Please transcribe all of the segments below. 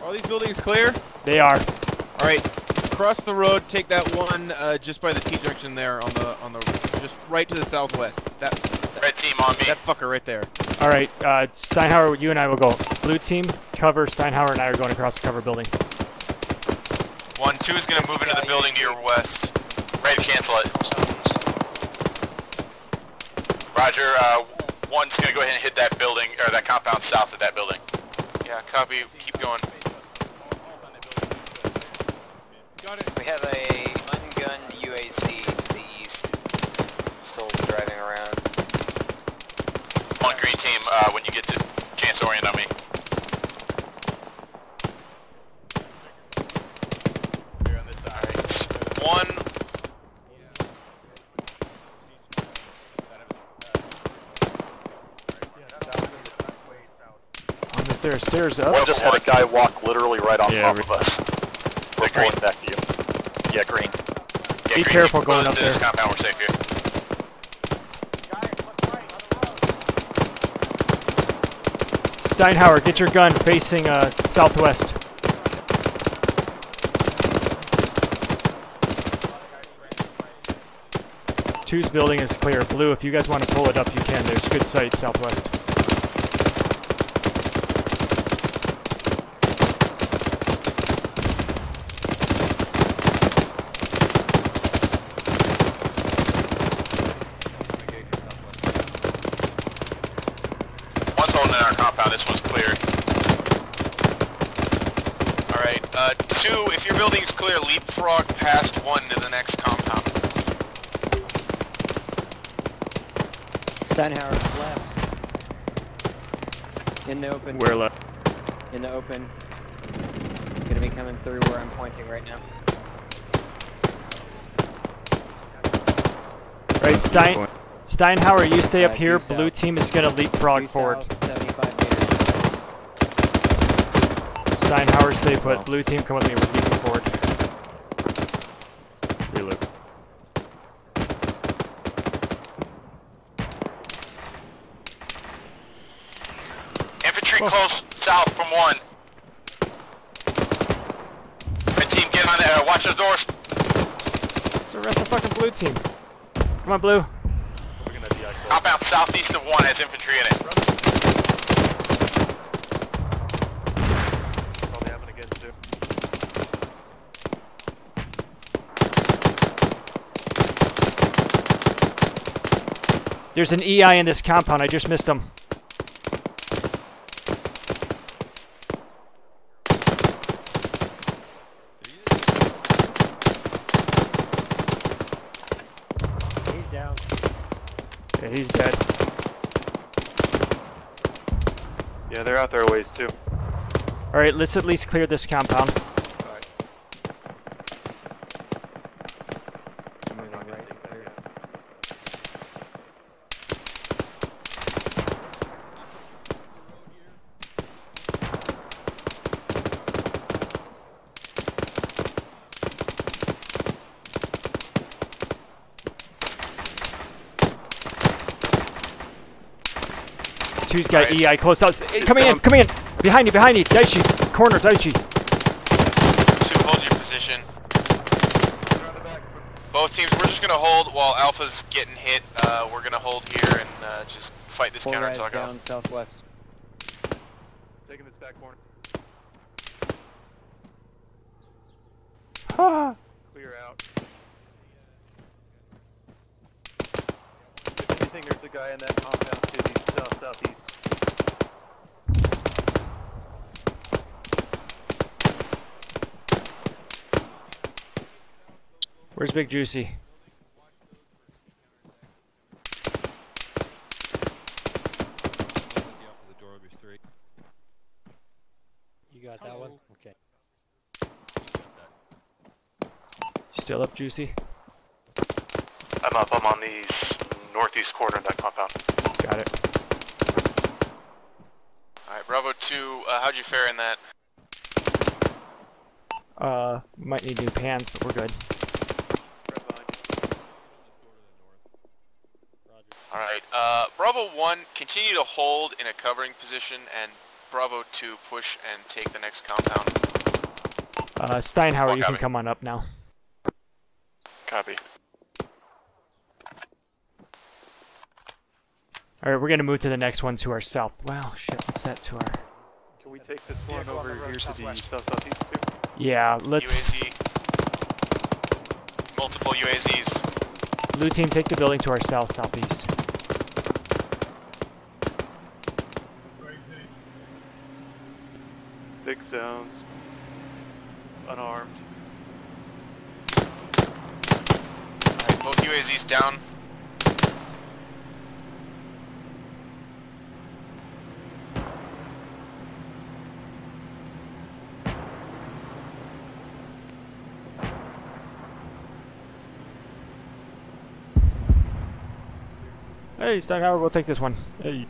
Are these buildings clear? They are. All right, cross the road. Take that one just by the T junction there on the just right to the southwest. That red team on me. That fucker right there. All right, Steinhauer, you and I will go. Blue team, cover. Steinhauer and I are going across the cover building. 1-2 is going to move into the building to your west. Ready to cancel it. Roger. 1's going to go ahead and hit that building or that compound south of that building. Yeah, copy. Keep going. Got it. We have a ungunned UAC to the east. Still driving around. On green team, when you get to chance orient on me. Here on this side. Right. 1. Is there stairs up? One just had a guy walk literally right on top of us. We're green. pulling back to you. Yeah, green. Yeah, Be green. careful going up to this there. compound, we're safe here. Steinhauer, get your gun facing southwest. Two's building is clear. Blue, if you guys want to pull it up, you can. There's good sight southwest. One's holding in our compound, this one's clear. Alright, 2, if your building's clear, leapfrog past 1 to the next compound. Steinhauer's left. In the open. Where left? In the open. Gonna be coming through where I'm pointing right now. Right, Steinhauer, you stay up here. Due Blue south. team is going to leapfrog Due forward. south, 75 meters. Steinhauer, stay put. Well. Blue team, come with me. We're leaping forward. Reload. Infantry close south from 1. Red team, get on there, watch those doors. Let's arrest the fucking blue team. Come on, Blue. Compound southeast of 1 has infantry in it. Probably happen again too. There's an EI in this compound. I just missed him. He's down. Yeah, he's dead. Yeah, they're out there a ways too. All right, let's at least clear this compound. Two's got Alright. EI close out. Hey, coming in, coming in. Behind you, Daichi. Corner, Daichi. 2, hold your position. Both teams, we're just going to hold while Alpha's getting hit. We're going to hold here and just fight this Full rise counter-attack down off. southwest. Taking this back corner. Ah. Clear out. If anything, there's a guy in that compound to the southeast. Where's Big Juicy? You got that one? Okay. Still up, Juicy? I'm up. I'm on the northeast corner of that compound. Got it. Alright, Bravo 2, how'd you fare in that? Might need new pans, but we're good. Alright, Bravo 1, continue to hold in a covering position and Bravo 2 push and take the next compound. Steinhauer, Well, you can copy. come on up now. Copy. Alright, we're gonna move to the next one to our south. Wow, shit, what's that to our... Can we take this one over here to the south-southeast too? Yeah, let's... UAZ. Multiple UAZs. Blue team, take the building to our south-southeast. Big zones. Unarmed. Alright, both UAZs down. Hey, Steinhauer, we'll take this one. Hey.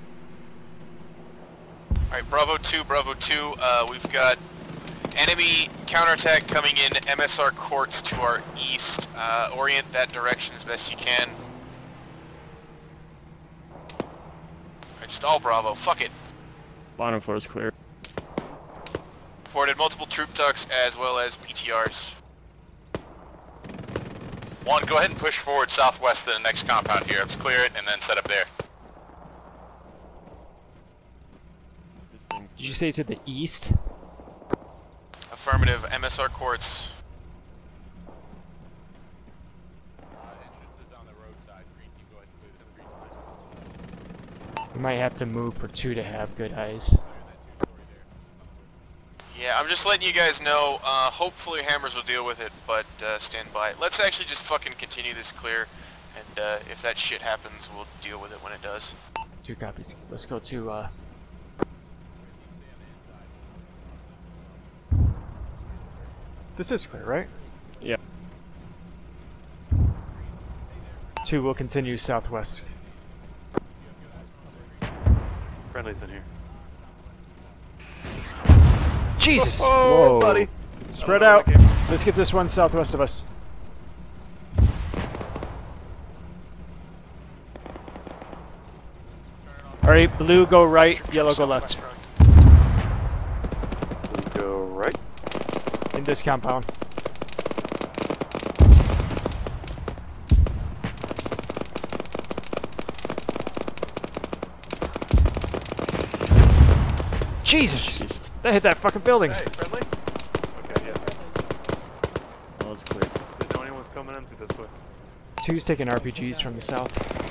Alright, Bravo 2, we've got enemy counterattack coming in, MSR courts to our east. Orient that direction as best you can. Alright, just all Bravo, fuck it. Bottom floor is clear. Reported multiple troop tucks as well as PTRs. 1, go ahead and push forward southwest to the next compound here. Let's clear it and then set up there. Did you say to the east? Affirmative, MSR courts. Entrances on the roadside. Green team, go ahead and clear the green. We might have to move for 2 to have good eyes. Yeah, I'm just letting you guys know, hopefully Hammers will deal with it, but stand by. Let's actually just fucking continue this clear, and if that shit happens, we'll deal with it when it does. 2 copies. Let's go to, This is clear, right? Yeah. 2 will continue southwest. Friendlies in here. Jesus! Oh, Whoa. buddy! Spread Oh, out. okay. Let's get this one southwest of us. Alright, blue go right, yellow go left. We go right. In this compound. Jesus! They hit that fucking building. Hey, friendly? Okay, yeah. Oh, it's clear. Didn't know anyone was coming in through this way. 2's taking RPGs from the south.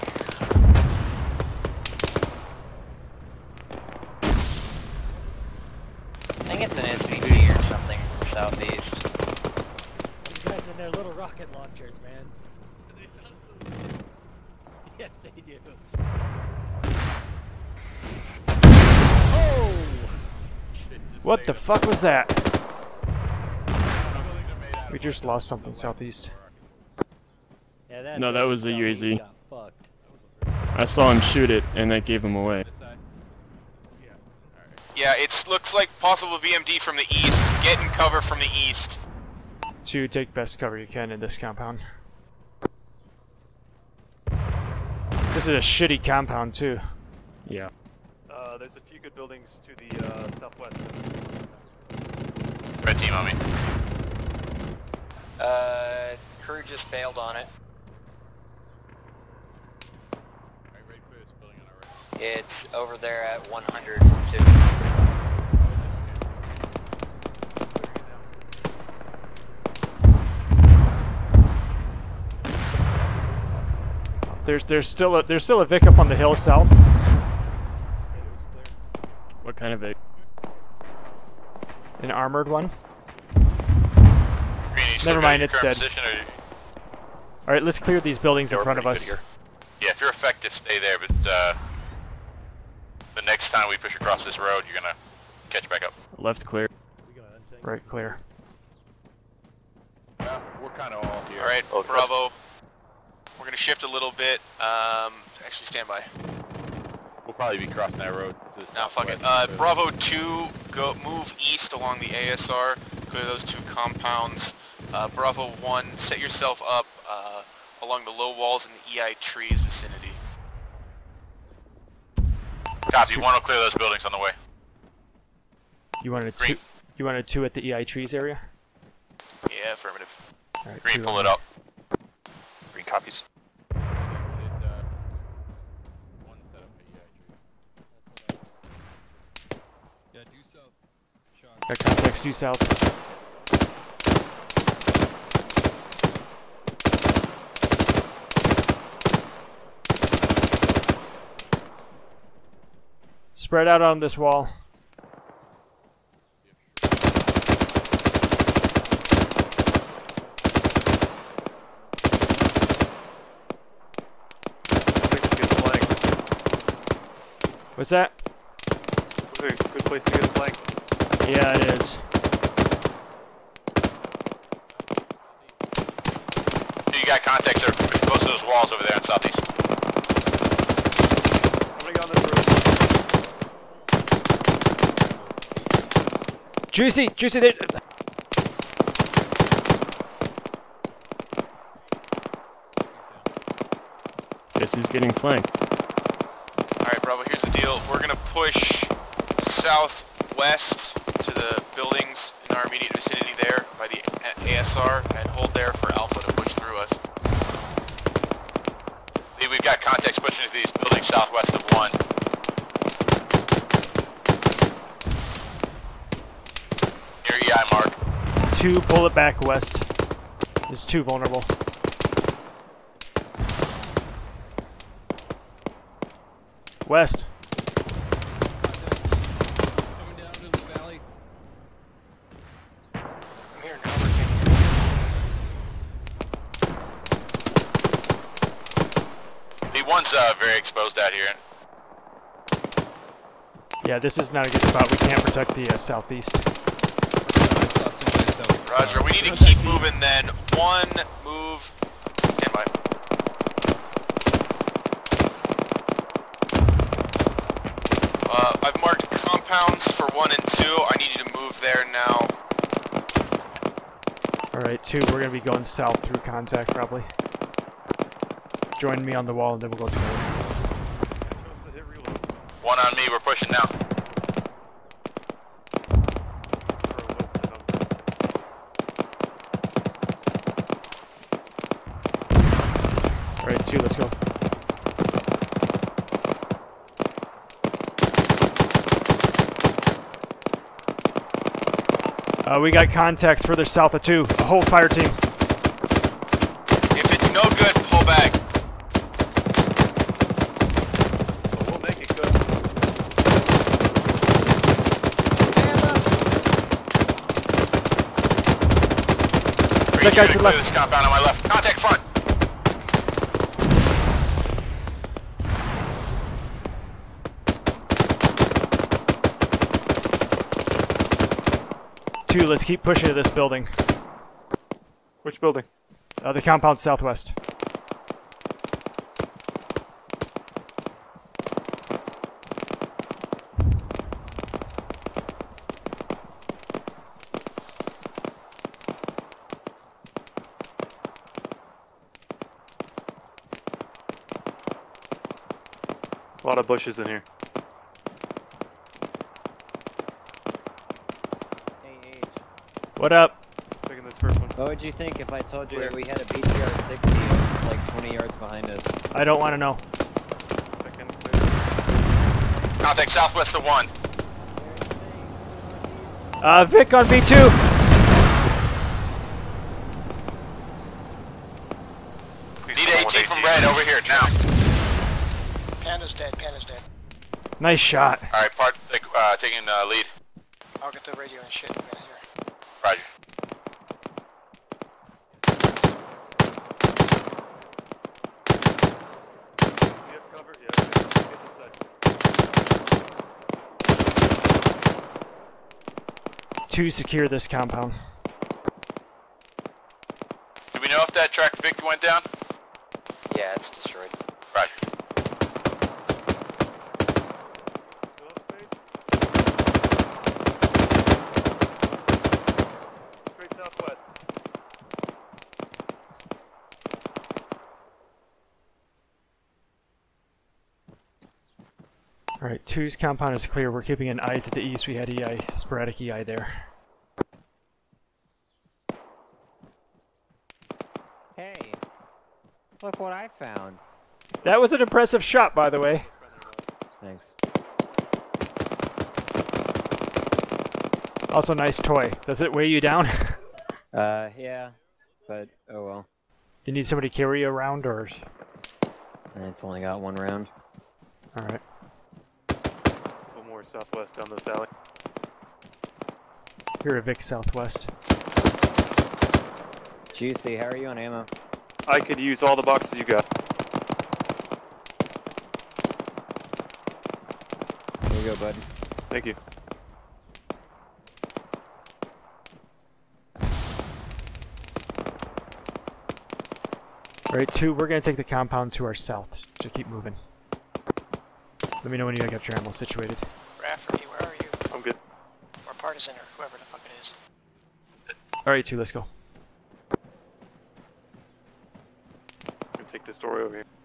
I think it's an SVP or something from southeast. These guys and their little rocket launchers, man. Yes, they do. Oh! What the fuck was that? We just lost something southeast. Yeah, No, that was the UAZ. got fucked. I saw him shoot it, and that gave him away. Yeah, it looks like possible VMD from the east. Get in cover from the east. 2, take best cover you can in this compound. This is a shitty compound too. Yeah. There's a few good buildings to the southwest. Red team on me. Crew just bailed on it. It's over there at 102. There's still a Vic up on the hill south. What kind of a? An armored one. Green, Never mind, it's dead. position, Alright, let's clear these buildings in front of us. yeah, if you're effective, stay there, but the next time we push across this road, you're gonna catch back up. Left clear. Right, clear. We're kind of all here. Alright, Bravo. We're gonna shift a little bit. Actually, stand by. We'll probably be crossing that road to the Now, fuck it. southwest. Bravo 2, move east along the ASR. Clear those 2 compounds. Bravo 1, set yourself up along the low walls in the EI trees vicinity. Copy. 1 will clear those buildings on the way. You wanted Green. two. You wanted 2 at the EI trees area. Yeah, affirmative. All right, Green, 2 pull on it there. up. Green copies. One setup at EI. Yeah, due south. Shock. Got contacts due south. Spread out on this wall. What's that? Good place to get a flank. Yeah, it is. You got contacts there, close to those walls over there on southeast. Somebody on this roof. Juicy, juicy. There. Guess who's getting flanked? Alright, Bravo, here's the deal. We're gonna push southwest to the buildings in our immediate vicinity there by the ASR and hold there for Alpha to push through us. We've got contacts pushing into these buildings southwest of 1. Near EI mark. 2, pull it back west. There's 2 vulnerable. West. Coming down to the valley. I'm here now. We're taking The one's very exposed out here. Yeah, this is not a good spot. We can't protect the southeast. I saw somebody south. Roger, we need to keep moving then. 1, move, stand by. I've marked compounds for 1 and 2. I need you to move there now. Alright, 2, we're gonna be going south through contact probably. Join me on the wall and then we'll go together. Chose to hit reload. 1 on me, we're pushing now. Or was the number. Alright, 2, let's go. We got contacts further south of 2. A whole fire team. If it's no good, pull back. But we'll make it good. Green, guy you're to the gonna clear left. this compound on my left. Contact front. Two, let's keep pushing to this building. Which building? The compound southwest. A lot of bushes in here. Hey, What up? Taking this first one. what would you think if I told you that we had a BTR 60 like 20 yards behind us? I don't want to know. Second, clear. Contact southwest of 1. Vic on B2. Need AT from red over here now. Panda's dead. Panda's dead. Nice shot. All right, taking lead. I'll get the radio and shit. Yeah, here. Roger. You have cover? Yeah, get this side. Two, secure this compound. Do we know if that track Vic went down? Yeah, it's destroyed. Roger. Still have space? Straight southwest. Alright, 2's compound is clear. We're keeping an eye to the east. We had EI, sporadic EI there. Hey, look what I found. That was an impressive shot, by the way. Thanks. Also, nice toy. Does it weigh you down? Yeah, but oh well. You need somebody to carry you around, or? It's only got 1 round. Alright. One more southwest down this alley. Here at Vic Southwest. Juicy, how are you on ammo? I could use all the boxes you got. Here you go, bud. Thank you. Alright, 2, we're gonna take the compound to our south. So keep moving. Let me know when you got your ammo situated. Rafferty, where are you? I'm good. Or Partisan, or whoever the fuck it is. Alright, 2, let's go. I'm gonna take this story over here.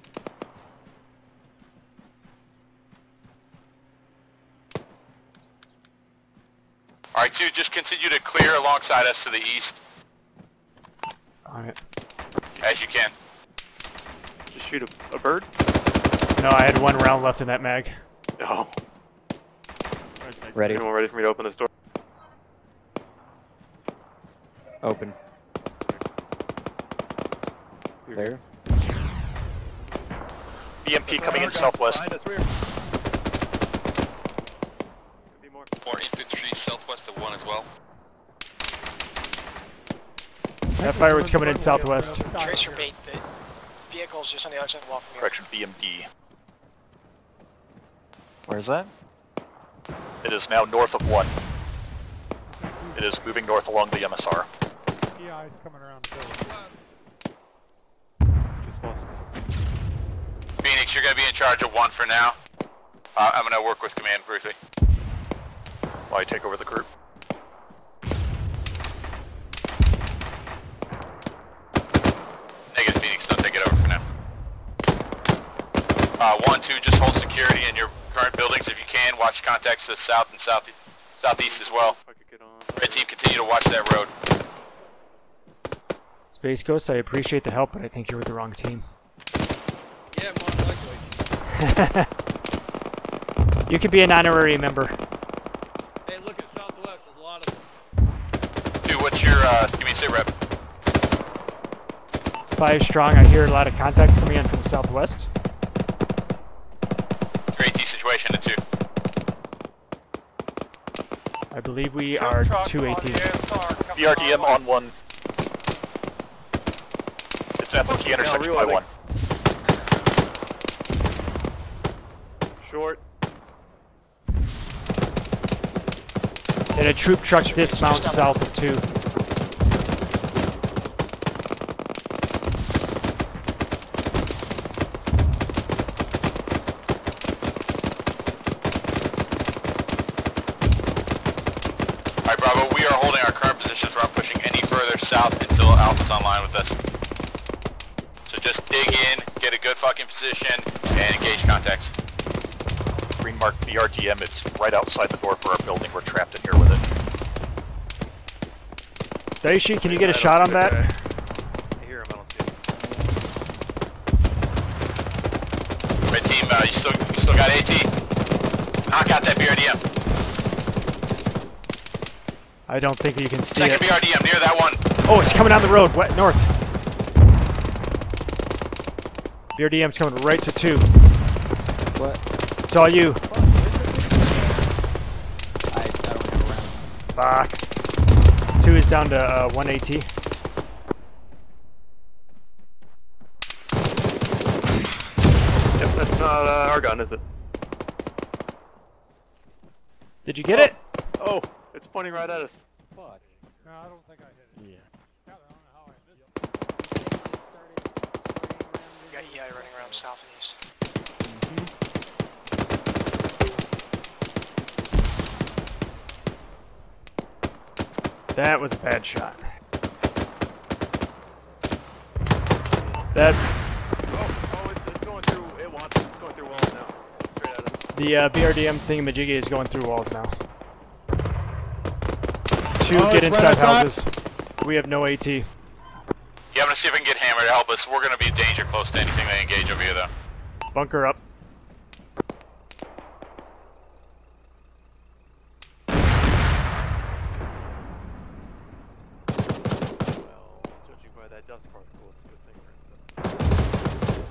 Alright, 2, just continue to clear alongside us to the east, Alright. as you can. Just shoot a bird? No, I had 1 round left in that mag. Oh. Ready. Anyone ready for me to open this door? Open. Clear. BMP coming in southwest. Behind us, rear. Could be more. More infantry southwest of 1 as well. That firework's coming in southwest. Tracer bait, the vehicle's just on the other side of the wall from here. Correction, BMD. Where's that? It is now north of 1. It is moving north along the MSR. EI's coming around the building. Just lost. Phoenix, you're going to be in charge of 1 for now. I'm going to work with command briefly. While I take over the group. Negative, Phoenix, don't take it over for now. 1, 2, just hold security in your current buildings if you can. Watch contacts to the south and southeast as well. If I could get on. Red team, continue to watch that road. Space Ghost, I appreciate the help, but I think you're with the wrong team. Yeah, more likely. You could be an honorary member. Hey, look at Southwest. There's a lot of them. Dude, what's your, give me a sit rep. 5 strong, I hear a lot of contacts coming in from the southwest. Your AT situation at 2. I believe we are 218. BRDM on 1. It's FOT intersection by 1. Short. And a troop truck dismount south of 2. Alright, Bravo, we are holding our current positions. We're not pushing any further south until Alpha's online with us. So just dig in, get a good fucking position, and engage contacts. Green mark BRDM, it's right outside the door for our building. We're trapped in here with it. Daishi, can you get a shot on that? I hear him, I don't see him. Red team, you still got AT. Knock out that BRDM. I don't think you can see Second it. BRDM, near that one. Oh, it's coming down the road, north. BRDM's coming right to 2. What? It's all you. I don't know around. Fuck. 2 is down to 1 AT. Yep, that's not our gun, is it? Did you get it? Oh, it's pointing right at us. Fuck. No, I don't think I hit it. Yeah. I don't know how I missed it. We got EI running around south and east. That was a bad shot. That. Oh, it's going through. It's going through walls now. Straight at us. The BRDM thingamajiggy is going through walls now. 2 Oh, get it's inside right outside. houses. We have no AT. Yeah, I'm gonna see if I can get Hammer to help us. We're gonna be in danger close to anything they engage over here, though. Bunker up. Well, judging by that dust particle, it's a good thing for inside.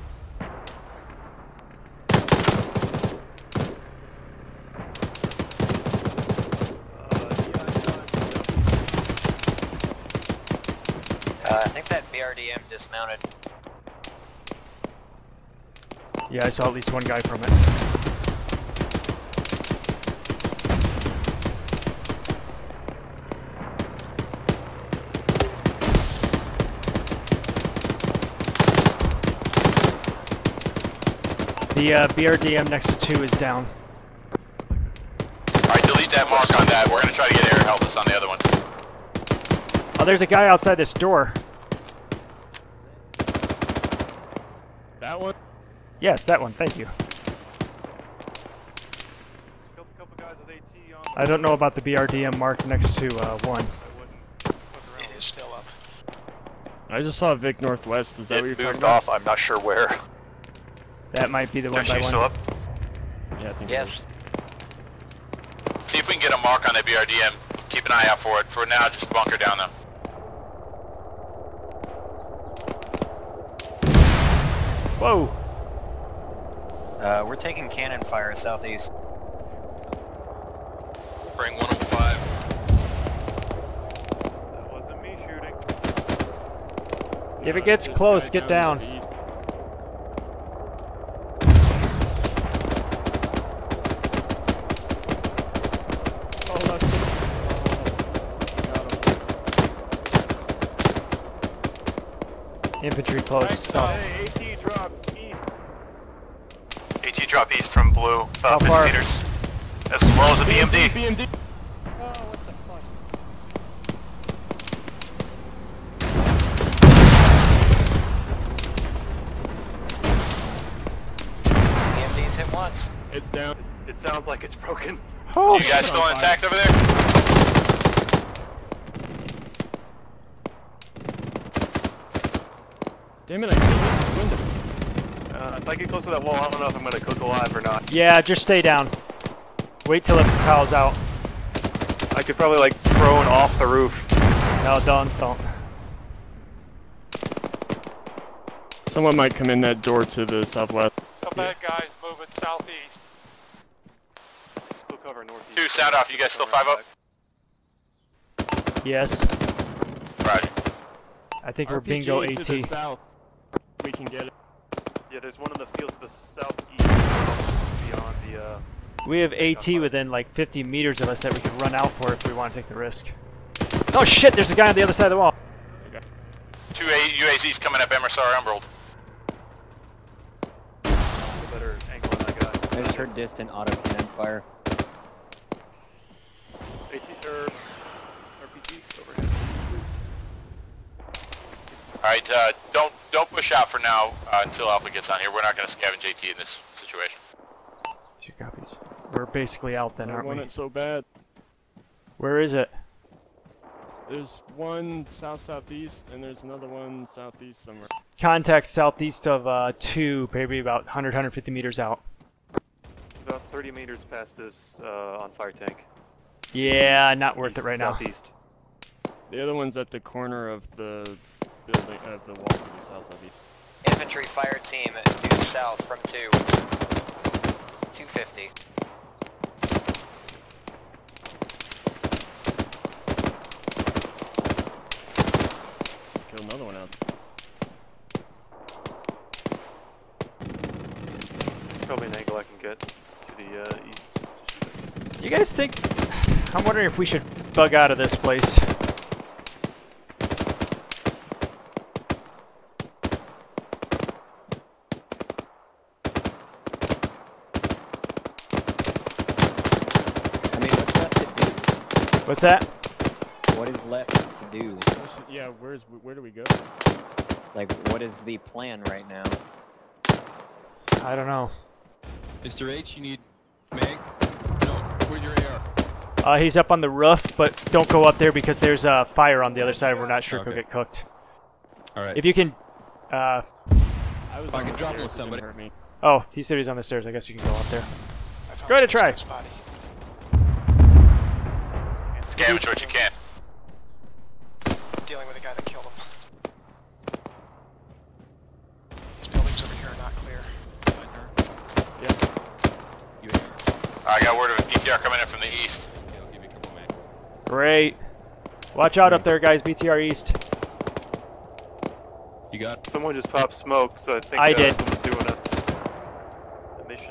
I think that BRDM dismounted. Yeah, I saw at least one guy from it. The BRDM next to 2 is down. Alright, delete that mark on that. We're gonna try to get air to help us on the other one. Oh, there's a guy outside this door. That one? Yes, that one. Thank you. Killed a couple guys with AT on. I don't know about the BRDM mark next to 1. I wouldn't look around. It is still up. I just saw Vic Northwest. Is that what you're It talking moved about? off, I'm not sure where. That might be the one by Actually, one. still up? Yeah, I think Yes. it is. See if we can get a mark on that BRDM. Keep an eye out for it. For now, just bunker down though. Whoa! We're taking cannon fire southeast. Bring 105. That wasn't me shooting. If it gets There's a close, guy get to down. the east. Oh, that's good. Got him. Infantry close. South. Hey, AT drop. AT drop east from blue, How 50 far? meters. As well as a BMD. BMD. Oh, what the fuck? BMD's hit once. It's down. It sounds like it's broken. Oh, You guys shit. still intact over there? Damn it, I can't use this window. If I get close to that wall, I don't know if I'm gonna cook alive or not. yeah, just stay down. Wait till it propels out. I could probably like drone off the roof. No, don't. Someone might come in that door to the southwest. Come back, guys. Moving southeast. Still cover northeast. 2, sound off. You guys still 5 up? Yes. Roger. I think we're bingo RPG to the AT. south. We can get it. Yeah, there's one in the field to the southeast, beyond the. We have AT within like 50 meters of us that we could run out for if we want to take the risk. Oh shit, there's a guy on the other side of the wall. 2 UAZs coming up MSR Emerald. A better angle on that guy. I just heard distant auto cannon fire. AT RPG overhead. Alright, don't push out for now until Alpha gets on here. We're not going to scavenge AT in this situation. 2 copies. We're basically out then, I aren't want we? it so bad. Where is it? There's one south-southeast, and there's another one southeast somewhere. Contact southeast of 2, maybe about 100, 150 meters out. It's about 30 meters past this on fire tank. Yeah, not worth East, it right now. Southeast. The other one's at the corner of the building, of the wall to the south-southeast. Infantry fire team due south from 2. 250. Just killed another one out. Probably an angle I can get to the east. Do you guys think... I'm wondering if we should bug out of this place. I mean, what's left to do? What's that? What is left to do? Yeah, where do we go? Like, what is the plan right now? I don't know. Mr. H, you need He's up on the roof, but don't go up there because there's a fire on the other side. We're not sure if he'll get cooked. All right. If you can, I was I on can the drop stairs, with it somebody. didn't hurt me. oh, he said he's on the stairs. I guess you can go up there. I found Go ahead and some try. dead body. Scavenge what you can. Dealing with a guy that killed him. These buildings over here are not clear. I got word of a PTR coming in from the east. Okay, I'll give you a couple minutes. Great. Watch out up there, guys. BTR East. You got? Someone just popped smoke, so I think I did. someone's doing a mission.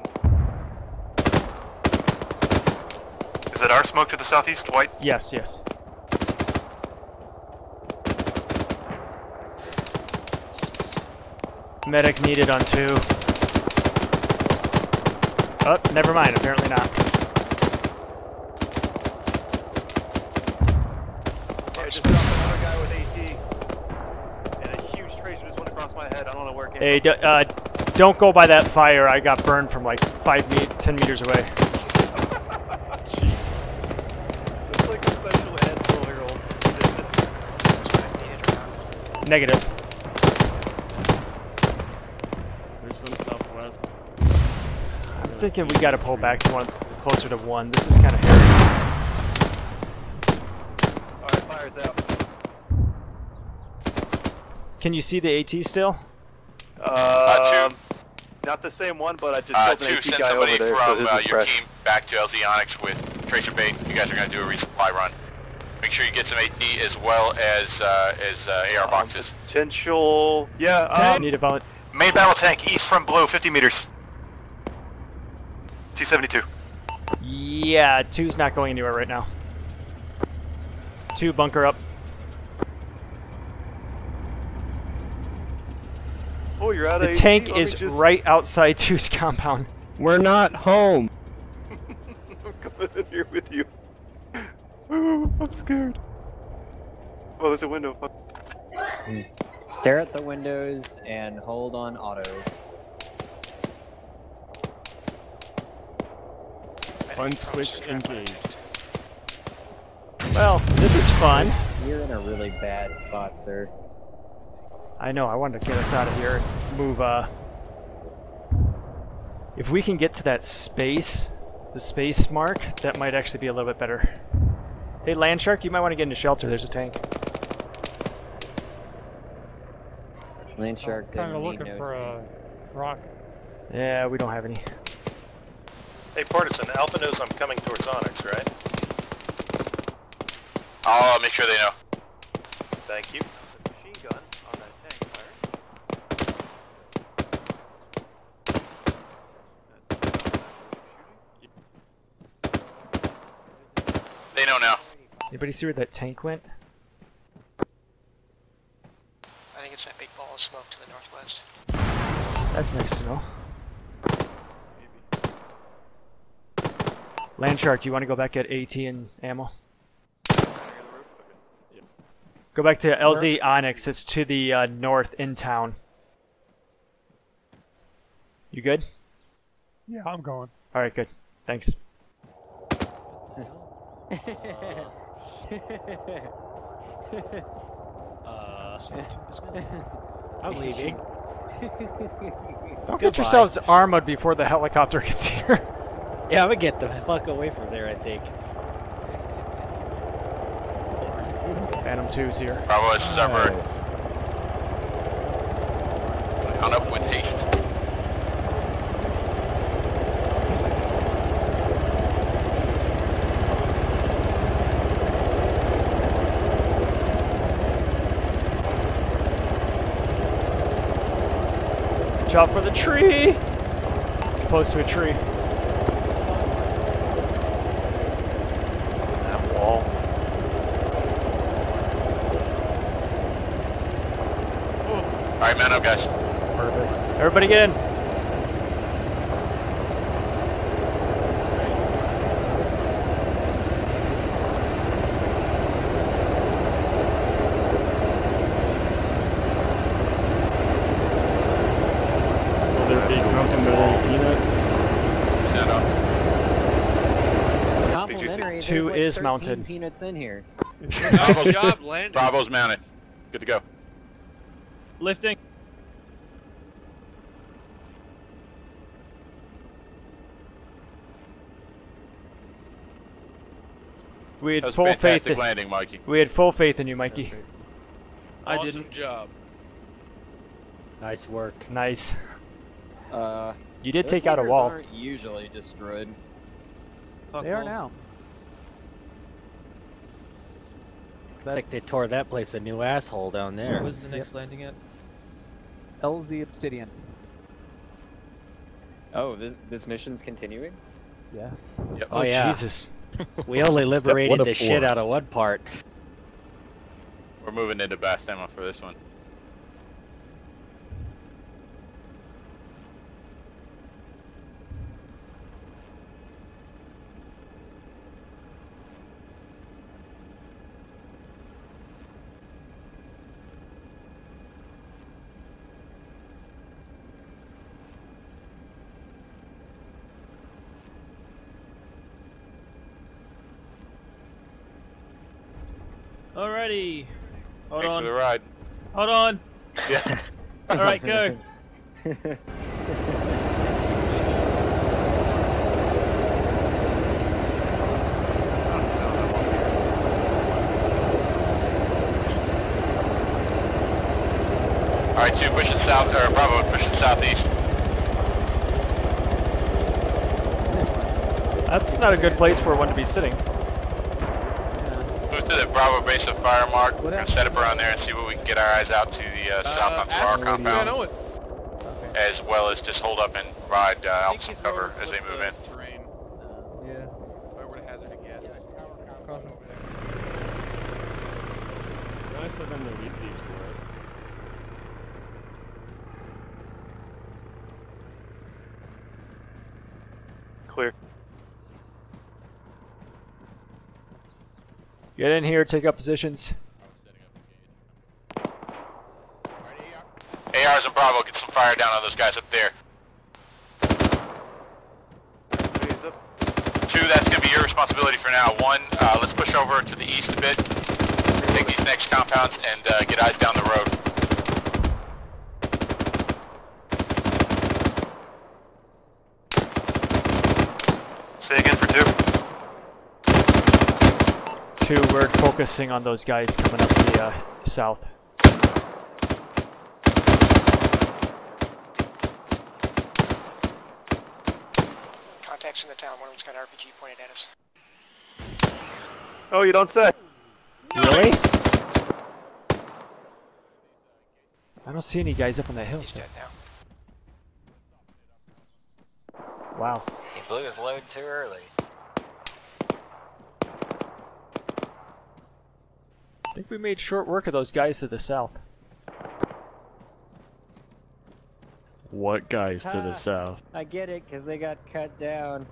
Is it our smoke to the southeast, White? Yes, yes. Medic needed on 2. Oh, never mind. Apparently not. I just dropped another guy with AT, and a huge tracer just went across my head. I don't know where it came Hey, from. don't go by that fire. I got burned from like 10 meters away. Jesus. It's like a special ed 12-year-old. That's what I needed around. Negative. There's some southwest. I'm thinking we gotta pull back to one closer to 1. This is kind of hairy. Alright, fire's out. Can you see the AT still? Two. Not the same one, but I just killed an Two, AT send guy somebody over there, so from his is your fresh. team back to LZ Onyx with tracer bait. You guys are going to do a resupply run. Make sure you get some AT as well as AR boxes. Potential... Yeah, Need a bullet. Main battle tank, east from blue, 50 meters. T-72. Yeah, 2's not going anywhere right now. 2 bunker up. oh, you're out of The AT? tank Let me is just- right outside 2's compound. We're not home. I'm coming in here with you. Ooh, I'm scared. Oh, there's a window. Fuck. Stare at the windows and hold on auto. Fun switch engaged. Well, this is fun. You're in a really bad spot, sir. I know, I wanted to get us out of here and move, if we can get to that space, the space mark, that might actually be a little bit better. Hey, Landshark, you might want to get into shelter. There's a tank. Landshark Kind didn't of need looking no for team. a rock. Yeah, we don't have any. Hey, Partisan, Alpha knows I'm coming towards Onyx, right? I'll make sure they know. Thank you. There's a machine gun on that tank fire. They know now. Anybody see where that tank went? I think it's that big ball of smoke to the northwest. That's nice to know. Landshark, you want to go back at AT and ammo? Go back to LZ Onyx. It's to the north in town. You good? Yeah, I'm going. All right, good. Thanks. I'm leaving. Don't get yourselves armored before the helicopter gets here. Yeah, I'm gonna get the fuck away from there, I think. Phantom 2's here. Bravo is severed. On up with haste. Watch out for the tree! It's close to a tree. That wall. Alright, man up, guys. Perfect. Everybody get in. Will there be drunken peanuts? Stand up. Complimentary Sorry, Two there's like is 13 mounted. peanuts in here. Nice job, landing. Bravo's mounted. Good to go. Lifting. We had That was full a faith. fantastic landing, Mikey. We had full faith in you, Mikey. I Awesome didn't. job. Nice work. Nice. You did Those take out a hangars wall. aren't usually destroyed. They are now. Looks like they tore that place a new asshole down there. Where's the next landing at? LZ Obsidian. Oh, this mission's continuing? Yes. Yep. Oh, yeah. Jesus. We only liberated one of the shit four. out of one part. We're moving into Bastema for this one. Alrighty. Hold Thanks on. for the ride. Hold on. Yeah. Alright, go. Alright, 2 pushing south, or Bravo pushing southeast. That's not a good place for one to be sitting. Move to the Bravo base of fire mark. We're gonna set up around there and see what we can get our eyes out to the south on our I compound, know it. as well as just hold up and ride Alpha cover as they move in. Terrain. Yeah. If I were to hazard a guess. Nice of them to leave these for us. Clear. Get in here, take up positions. ARs and Bravo, get some fire down on those guys up there. 2, that's gonna be your responsibility for now. 1, let's push over to the east a bit. Take these next compounds and get eyes down the road. Say again for 2. 2, we're focusing on those guys coming up the south. Contacts in the town. One of them's got an RPG pointed at us. Oh, you don't say. Really? I don't see any guys up on that hill. He's dead now. Wow. He blew his load too early. I think we made short work of those guys to the south. What guys to the south? I get it, because they got cut down.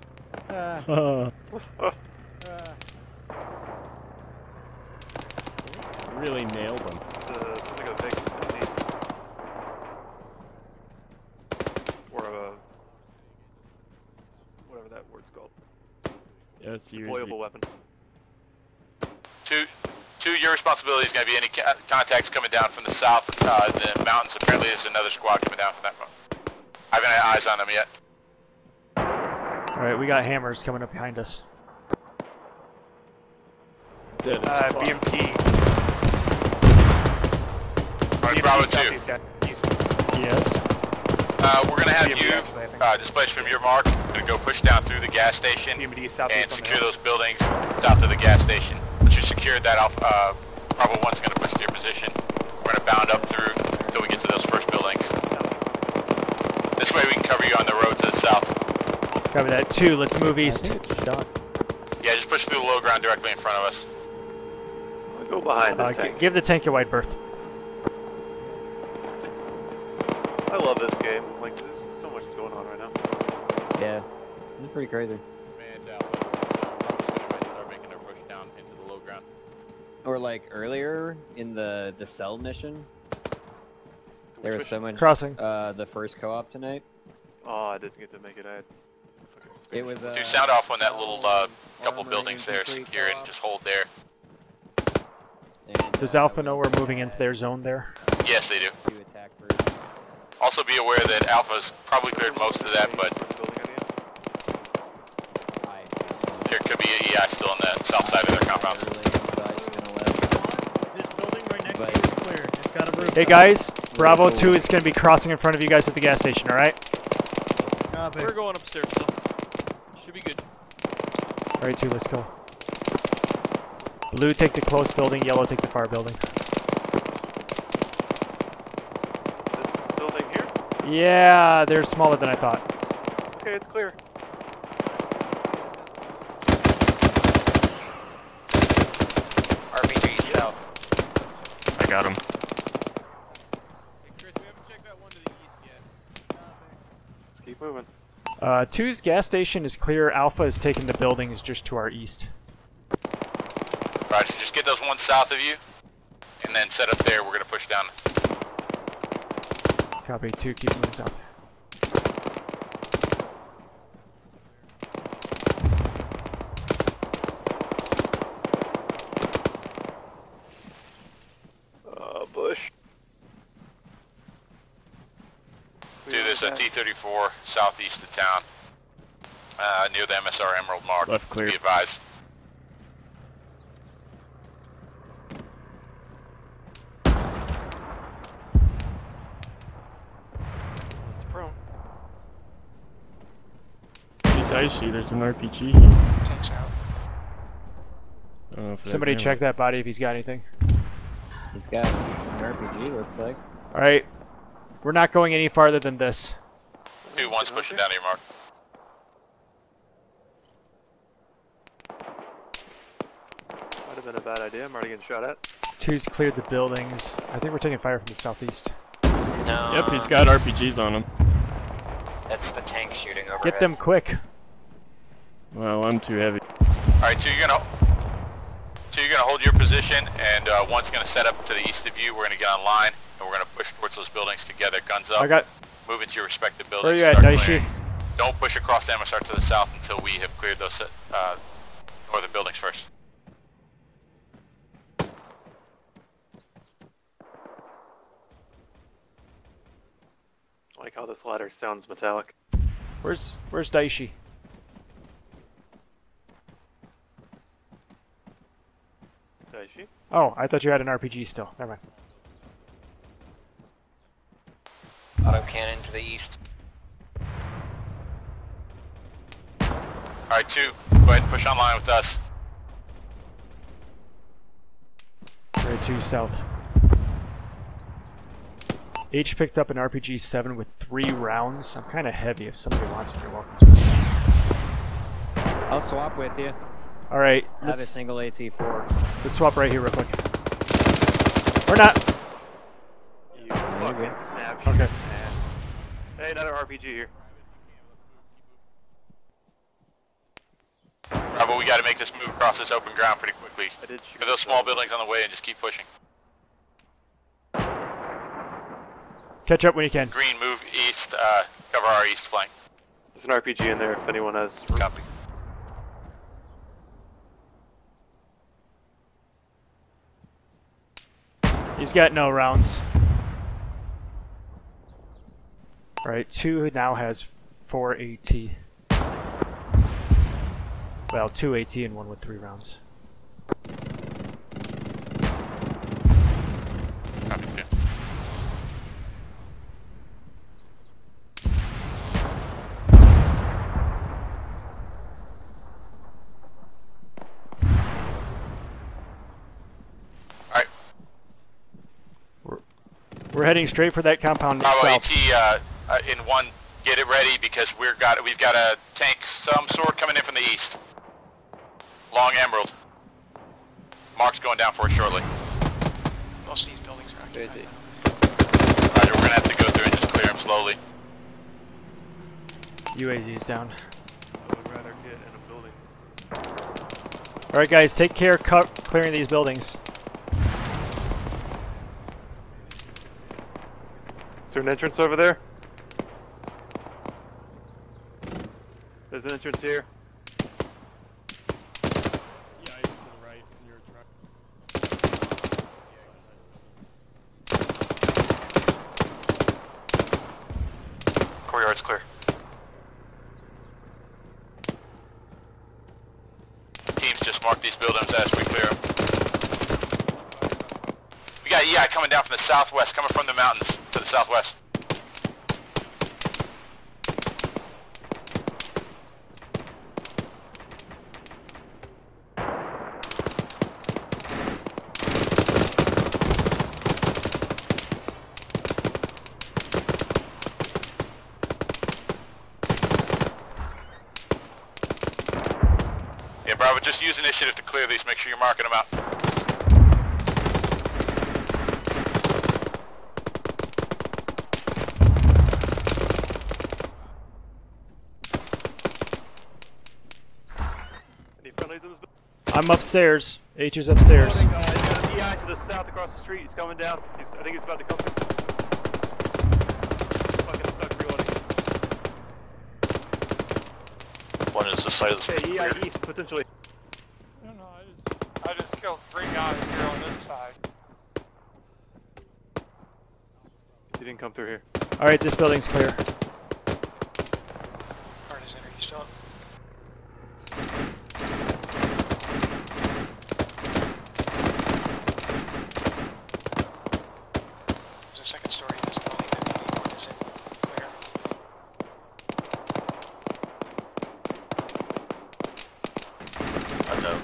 Really nailed them. Something of big southeast. Or whatever that word's called. Yeah, it's Deployable weapon. 2, your responsibility is going to be any contacts coming down from the south, the mountains. Apparently there's another squad coming down from that point. I haven't had eyes on them yet. Alright, we got hammers coming up behind us. Dead as fuck. BMP. Alright, Bravo 2. Southeast guy. East. Yes. We're going to have BMP you actually, I think. displaced from your mark. We're going to go push down through the gas station BMP southeast and on the secure hill. those buildings south of the gas station. Once you secured that, Bravo 1's going to push to your position. We're going to bound up through until we get to those first buildings. This way we can cover you on the road to the south. Cover that. 2, let's move east. Yeah, just push through the low ground directly in front of us. I'll go behind this tank. Give the tank a wide berth. I love this game. Like, there's so much going on right now. Yeah. It's pretty crazy. And start making their push down into the low ground. Or like earlier in the cell mission, there was someone crossing the first co-op tonight. Oh, I didn't get to make it. I had It was Do sound off when that little Couple Armored buildings there, infantry secure it, co-op. just hold there. And, Does Alpha know we're moving into their zone there? Yes, they do. 2 attack groups. Also be aware that Alpha's probably cleared most of that, but there could be a EI still on the south side of their compounds. This building right next to you is clear. It's got a roof. Hey guys, Bravo 2 is going to be crossing in front of you guys at the gas station, alright? We're going upstairs still. Should be good. Alright, 2, let's go. Blue, take the close building. Yellow, take the far building. This building here? Yeah, they're smaller than I thought. Okay, it's clear. RPG south. I got him. Hey Chris, we haven't checked that one to the east yet. Let's keep moving. 2's gas station is clear. Alpha is taking the buildings just to our east. Roger, just get those ones south of you, and then set up there. We're gonna push down. Copy, 2, keep moving south. Bush. Do this at T-34, southeast of town, near the MSR Emerald Mark. Left clear. Be advised. It's prone. Hey, Daishi, there's an RPG here. Tanks out. I don't know if it has Somebody ammo. check that body if he's got anything. He's got an RPG, looks like. Alright, we're not going any farther than this. 2-1's pushing down to your mark. Might have been a bad idea. I'm already getting shot at. 2's cleared the buildings. I think we're taking fire from the southeast. No. Yep, he's got RPGs on him. That's the tank shooting overhead. Get them quick. Well, I'm too heavy. Alright, so you're gonna hold your position, and one's gonna set up to the east of you. We're gonna get online, and we're gonna push towards those buildings together, guns up. I got... Move into your respective buildings. Where are you at, start Daishi? clearing. Don't push across the MSR to the south until we have cleared those northern buildings first. I like how this ladder sounds metallic. Where's Daishi? Daishi? Oh, I thought you had an RPG still. Never mind. Autocannon to the east. Alright, 2, go ahead and push online with us. Alright, 2 south. H picked up an RPG 7 with 3 rounds. I'm kind of heavy. If somebody wants it, you're welcome to. I'll swap with you. Alright, I have a let's single AT4. swap right here real quick. Or not! You fucking snapshot, Okay. man. Hey, another RPG here. Bravo, we gotta make this move across this open ground pretty quickly. I did shoot Get those small buildings on the way and just keep pushing. Catch up when you can. Green, move east, cover our east flank. There's an RPG in there if anyone has. Copy. He's got no rounds. Alright, 2 now has 4 AT. Well, 2 AT and 1 with 3 rounds. Copy, 2. Alright, We're heading straight for that compound Bravo south. AT in 1, get it ready because we've got a tank some sort coming in from the east. Long Emerald. Mark's going down for it shortly. Most of these buildings are occupied. Roger, we're gonna have to go through and just clear them slowly. UAZ is down. I would rather get in a building. Alright guys, take care clearing these buildings. Is there an entrance over there? There's an entrance here. mark these buildings as we clear them. We got EI coming down from the southwest, coming from the mountains to the southwest. Yeah, Bravo, just use initiative to clear these. Make sure you're marking them out. Any friendlies in this building? I'm upstairs. H is upstairs. He's got an EI to the south across the street. He's coming down. I think he's about to come through. Fucking stuck reloading. One is the side of the Okay, EI east, potentially. No, I just killed 3 guys here on this side. He didn't come through here. Alright, this building's clear. Partisan, are you still up? There's a second story in this building that maybe isn't clear. Unknown.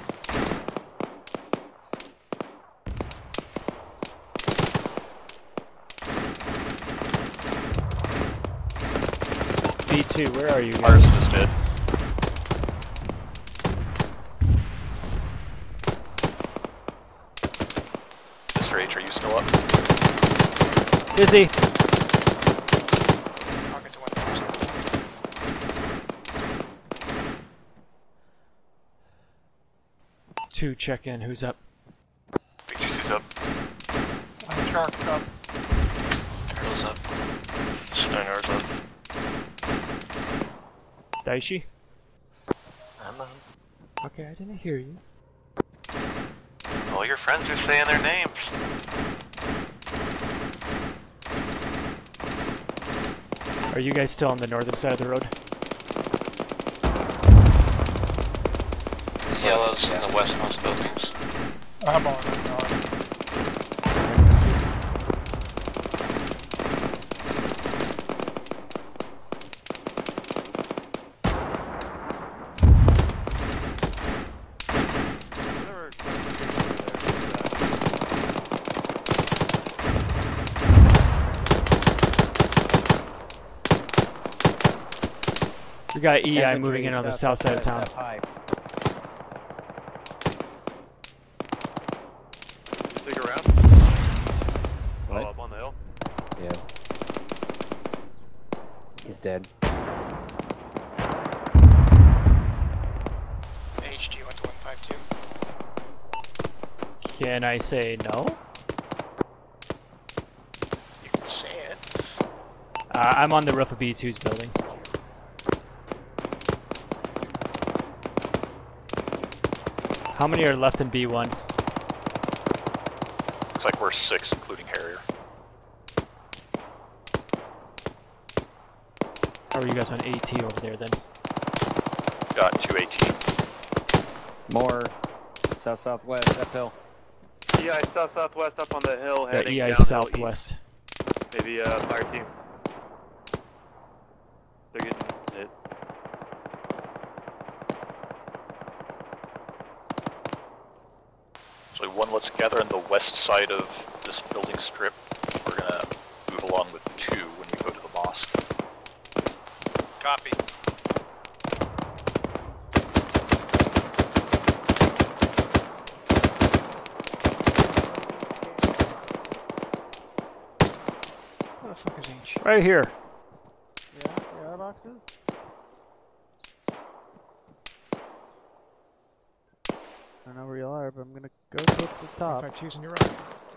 B2, where are you Ours guys? is dead. Mr. H, are you still up? Busy. Target's 1%. 2, check in. Who's up? Big Juicy's up. Shark's up. Turtle's up. Steiner's up. Daishi? I'm up. Okay, I didn't hear you. All your friends are saying their names. Are you guys still on the northern side of the road? Yellow's in the westmost buildings. I'm on it. We got EI moving in on the south side of town. Stick around. What? Up on the hill. Yeah. He's dead. HG went to 152. Can I say no? You can say it. I'm on the roof of B2's building. How many are left in B1? Looks like we're 6, including Harrier. How are you guys on AT over there then? Got 2 AT. More south-southwest, uphill. EI south-southwest up on the hill, Yeah, heading EI downhill southwest. east. Maybe fire team. They're getting hit. So one, let's gather on the west side of this building strip. We're gonna move along with 2 when we go to the mosque. Copy. Where the fuck is H? Right here. Yeah, the airboxes? I don't know where you are, but I'm gonna go to the top. 152's on your right.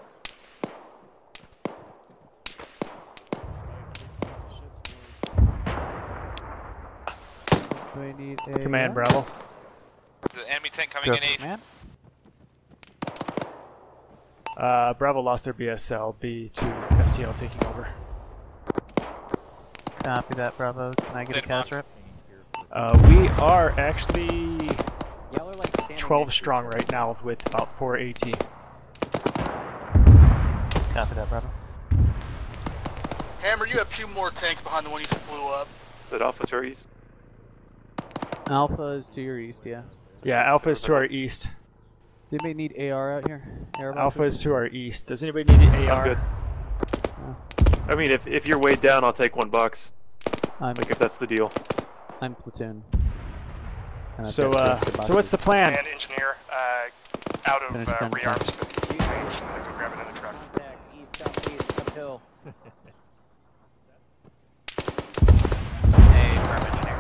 Do I need a Command Bravo. The enemy tank coming Go in east. command. Bravo lost their BSL. B2 FTL taking over. Copy that, Bravo. Can I get a CAS rep? We are actually Y'all are like standing 12 strong right now with about 4 AT. Copy that, brother. Hammer, you have 2 more tanks behind the one you just blew up. Is that Alpha to our east? Alpha is to your east, yeah. Yeah, Alpha is to our east. Does anybody need AR out here? AR Alpha boxes? is to our east. Does anybody need an AR? I'm good. I mean, if you're weighed down, I'll take $1. Like if that's the deal. I'm platoon. And I've So, got the so what's the plan? And engineer, out of Finish 10 rearms, but tanks, I'm gonna go grab it in the truck. Contact east, southeast, uphill. Hey, firm engineer.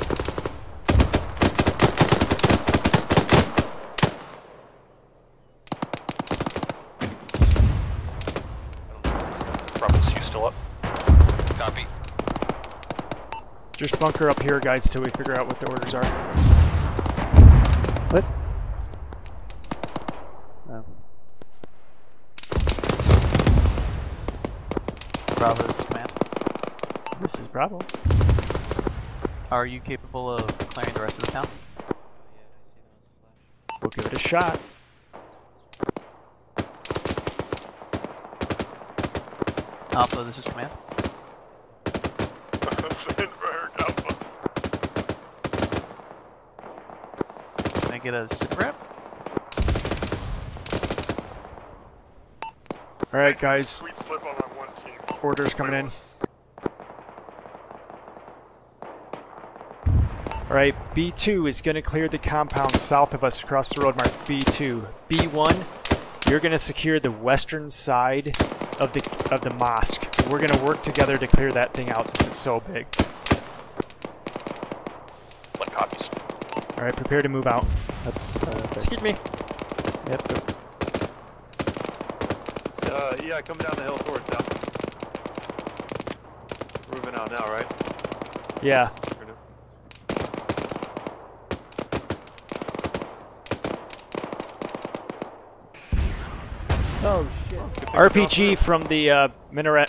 Bravo's, you still up? Copy. Just bunker up here, guys, till we figure out what the orders are. What? Oh. Bravo, this is command. This is Bravo. Are you capable of clearing the rest of the town? We'll give it a shot. Alpha, this is command. Can I get a sit rep? Alright, guys. Orders coming in. Alright, B2 is going to clear the compound south of us across the road marked B2. B1, you're going to secure the western side of the mosque. We're going to work together to clear that thing out since it's so big. 1 copies. Alright, prepare to move out. Excuse me. Yep. Yeah, coming down the hill towards south. Moving out now, right? Yeah. Oh shit. RPG from the minaret.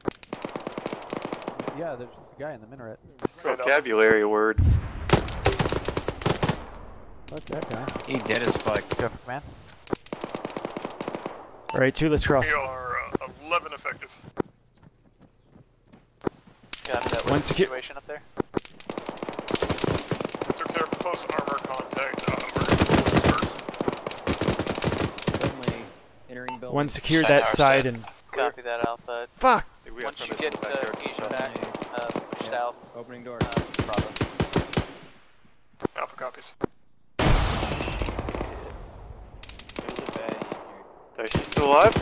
Yeah, there's just a guy in the minaret. Vocabulary words. Fuck that guy. He dead as fuck. Go for command. Alright, 2, let's cross. We are 11 effective. Got that One situation up there. Took care of close armor contact. Friendly entering building. One, secure that side and... Copy that, Alpha. Fuck! Once you get Asian back, push south. Opening door. Bravo. Alpha copies. Is she still alive?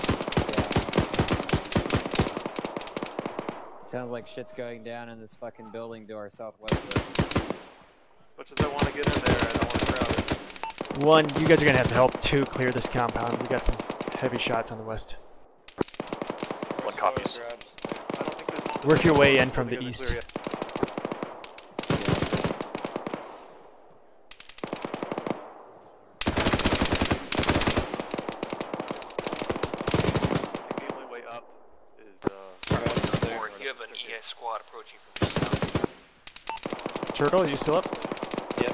Sounds like shit's going down in this fucking building to our southwest. As much as I want to get in there, I don't want to crowd it. 1, you guys are going to have to help 2 clear this compound. We got some heavy shots on the west. 1 copies. Work your way in from the east. You have an ES squad approaching from the south. Turtle, you still up? Yep.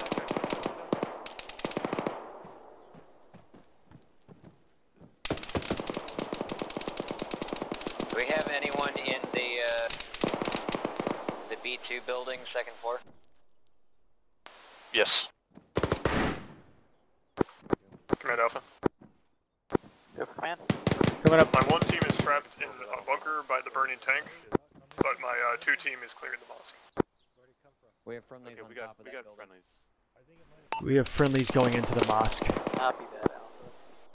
Do we have anyone in the B2 building, 2nd floor? Yes. Command Alpha. Go for command. Coming up. My 1 team is trapped in a bunker by the burning tank, but my 2 team is clearing the mosque. We have friendlies on top of that building. Friendlies. We have friendlies going into the mosque. Copy that, Alpha.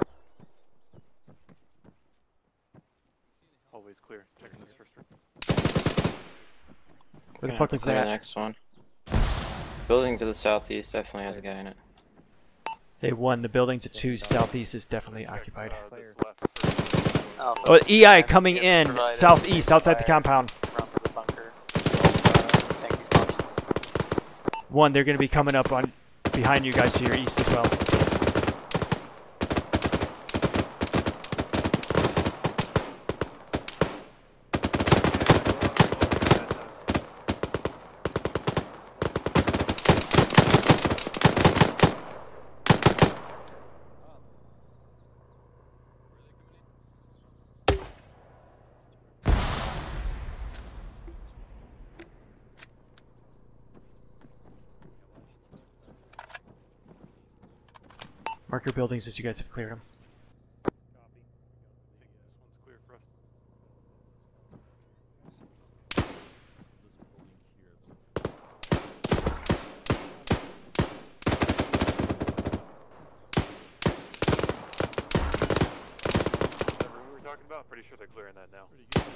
Always clear. Checking this first room. Where the fuck is The that? next one. Building to the southeast definitely has a guy in it. They 1, the building to 2 southeast is definitely occupied. Alpha. Oh, EI coming in southeast, outside the compound. From the bunker. Tank response. 1, they're going to be coming up on behind you guys to your east as well. Mark your buildings as you guys have cleared them. Pretty sure they're clearing that now.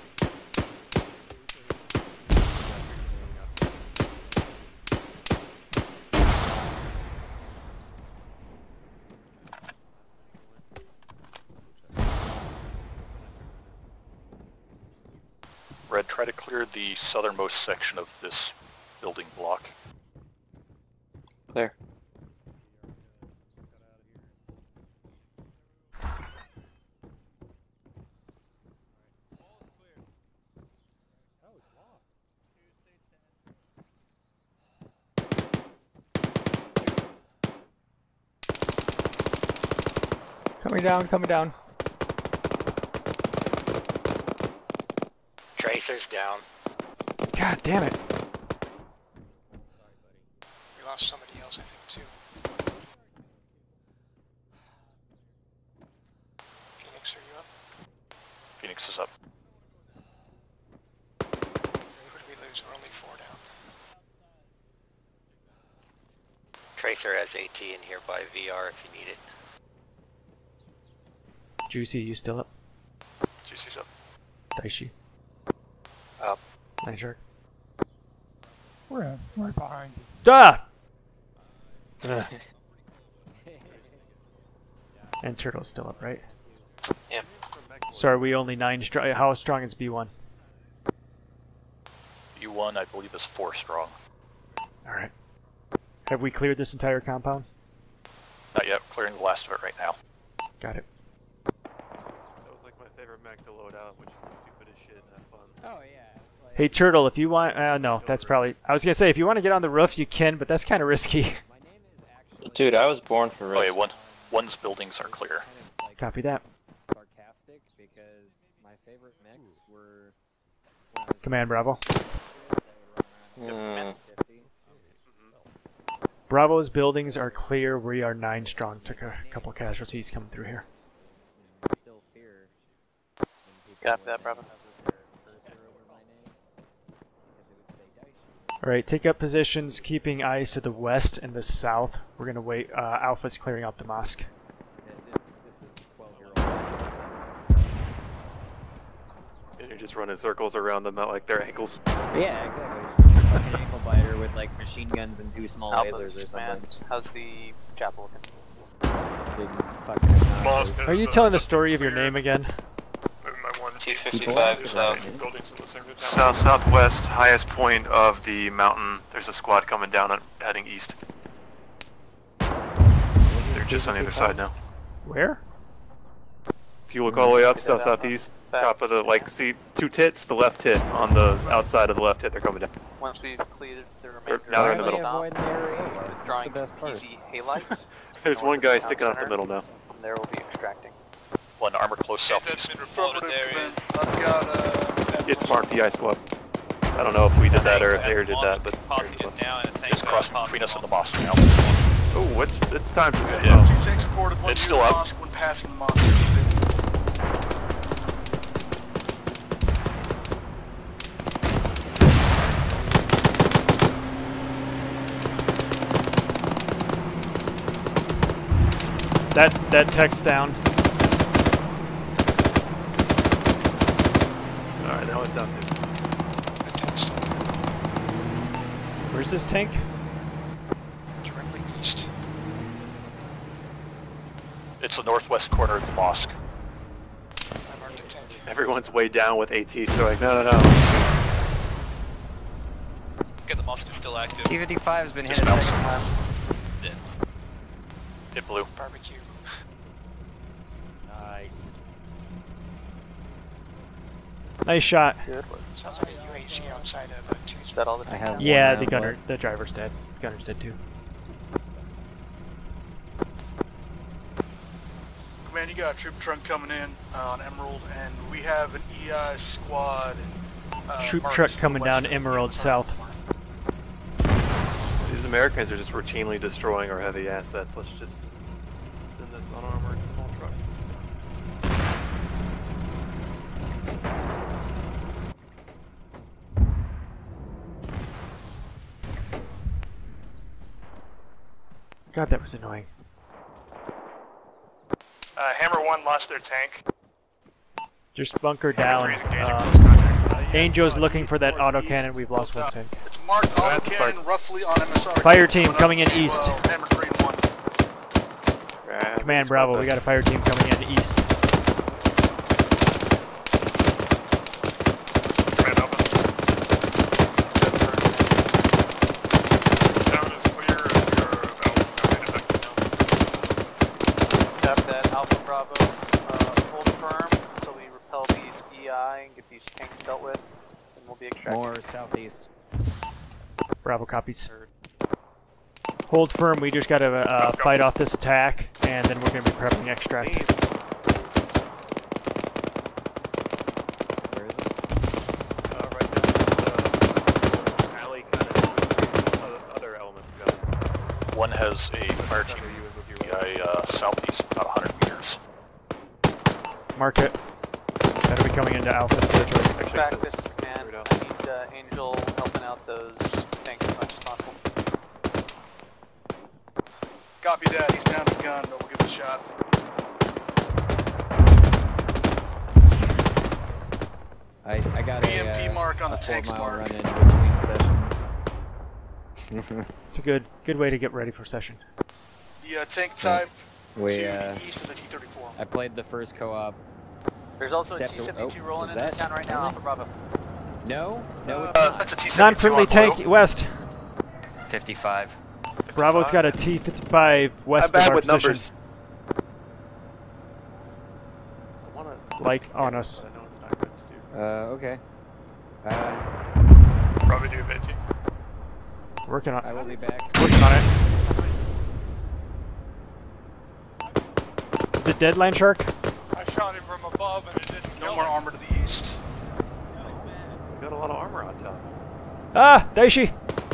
Red, try to clear the southernmost section of this building block. Clear. Coming down, coming down. Tracer's down. God damn it. We lost somebody else, I think, too. Phoenix, are you up? Phoenix is up. Who did we lose? We're only 4 down. Tracer has AT in here by VR if you need it. Juicy, you still up? Juicy's up. Daishi. Up. Night Shark. We're right behind you. Duh! And Turtle's still up, right? Yep. So are we only 9 strong? How strong is B1? U1, I believe, is 4 strong. Alright. Have we cleared this entire compound? Not yet. Clearing the last of it right now. Got it. That was like my favorite mech to load out, which is the stupidest shit and have fun. Oh yeah. Hey Turtle, if you want, no, that's probably, I was gonna say, if you want to get on the roof, you can, but that's kind of risky. Dude, I was born for risk. Okay, one's buildings are clear. Copy that. Sarcastic because my favorite mechs were. Command Bravo. Hmm. Bravo's buildings are clear. We are 9 strong. Took a couple casualties coming through here. Still fear. Copy that, Bravo. Alright, take up positions, keeping eyes to the west and the south. We're gonna wait. Alpha's clearing out the mosque. And you're just running circles around them at like their ankles. Yeah, exactly. Fucking ankle biter with like machine guns and 2 small lasers or something. How's the chapel looking? Big fucking obnoxious. Are you telling the story of your name again? 255 south. Southwest, highest point of the mountain. There's a squad coming down and heading east. They're just on the other side now. Where? If you look all the way up, southeast, top of the, like, see 2 tits, the left tit on the outside of the left tit, they're coming down. Once we've completed the remainder Now they're in the middle. drawing easy halights. There's one guy sticking out the middle now. From there we'll be extracting. One armor close southeast. It's marked the I squad. I don't know if we did that or if they did that, but Just crossing between us and the mosque now. Oh, it's time to go. It's still up. That tech's down. Alright, now it's down too. Where's this tank? Directly east. It's the northwest corner of the mosque. Everyone's way down with AT, so they're like, no. Okay, the mosque is still active. T-55 has been hit a second time. It blew. Barbecue. Nice. Nice shot. Good one. Sounds like a UAC outside of 2. Is that all the I have Yeah, one the gunner, left. the driver's dead. Gunner's dead too. Command, you got a troop trunk coming in on Emerald, and we have an EI squad. Troop truck coming down Emerald south. These Americans are just routinely destroying our heavy assets. Let's just send God, that was annoying. Hammer 1 lost their tank. Just bunker down. Angel's looking for that autocannon. We've lost one tank. It's marked autocannon roughly on MSR. Fire team coming in east. Hammer Green 1. Command Bravo, we got a fire team coming in east. Command Alpha. Town is clear and we are about detected now. Tap that Alpha Bravo. Hold firm until we repel these EI and get these tanks dealt with, and we'll be extracting. More southeast. Bravo copies. Hold firm, we just gotta fight off this attack, and then we're gonna be prepping extract. Where is it? Right down the alley, kind of other elements together. One has a fire team southeast, about 100 meters. Mark it. That'll be coming into Alpha territory. Back, this is command. I need Angel helping out those tanks as much as possible. Copy that. He's down the gun, but we'll give it a shot. I got BMP mark on the a tanks 4-mile mark. run in between sessions. It's a good way to get ready for session. The tank type We, to the east of the T-34. I played the first co-op. There's also Stepped a T-52 rolling is into that town right now, really? Alpha Bravo. No, it's not. That's a T-72 Non-friendly on tank blue. west. 55. Bravo's got a T-55 west of our position. Numbers. Like on us. I know it's not good to do. Okay. Probably do a bit too. Working on I will be back. Working on it. Is it dead, Land Shark? I shot him from above and it didn't kill him. No more armor to the east. We got a lot of armor on top. Ah, Daishi!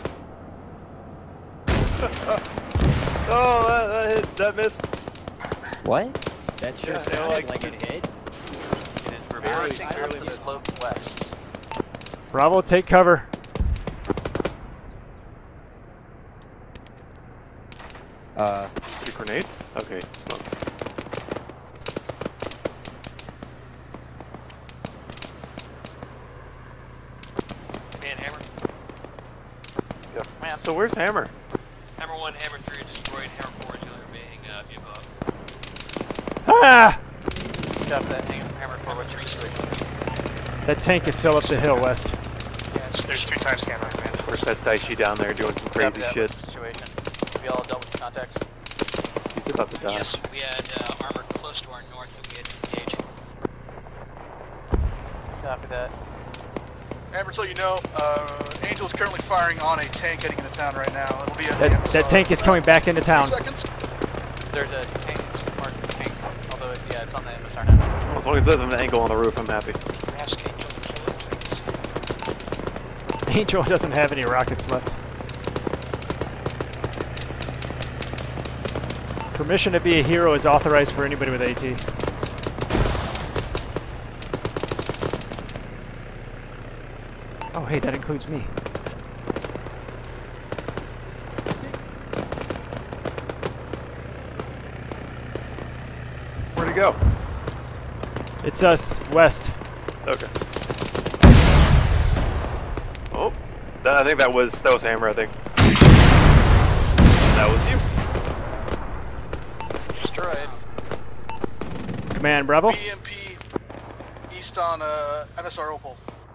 Oh, that missed. What? That sure Yeah, sounded like it hit. It is reversing up the slope west. Bravo, take cover. Did a grenade? Okay, smoke. Man, Hammer. Yep. Man. So where's Hammer? Hammer 1, Hammer 3 destroyed. Hammer 4 is the only remaining vehicle. Ah! Stop that. Hammer 4, what's your situation? That tank is still up the hill west. There's 2 times scan on command. Of course, that's Daishi down there doing some crazy Stop that. shit. What's the situation? Have you all dealt with the contacts? He's about to die. Yes, we had armor close to our north that we had to engage. Copy that. Amber, so you know, Angel's currently firing on a tank heading into town right now. It'll be at That tank is coming back into town. There's a tank, marked tank, although yeah, it's on the MSR now. Well, as long as there's an angle on the roof, I'm happy. Angel doesn't have any rockets left. Permission to be a hero is authorized for anybody with AT. Oh, hey, that includes me. Where'd he go? It's us, west. Okay. Oh, I think that was Hammer. I think that was you. Destroyed. Command, Bravo. BMP east on MSR Opal.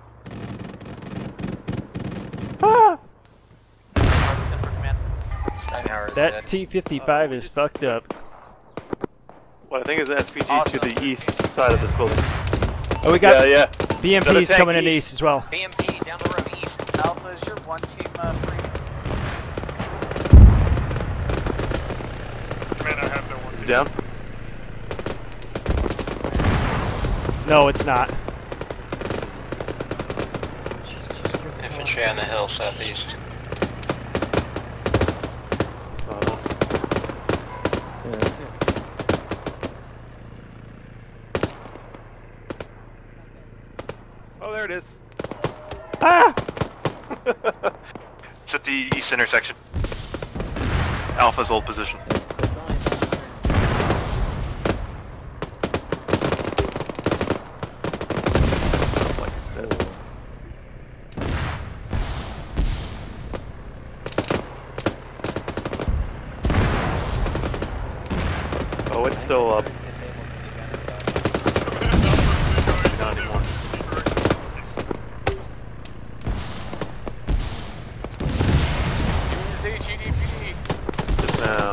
Ah! Steinhauer is That dead. T-55 is fucked up. What I think is an SPG to the east side of this building. Oh, we got yeah. BMP's coming in east as well. BMP down the road east. Alpha, is your one team free? Man, I have no one. Is he down? No, it's not. Infantry on the hill southeast. It's not us. Oh, there it is. Ah! It's at the east intersection. Alpha's old position. It's only Sounds like it's dead. Oh, it's still up. Not anymore. Just now.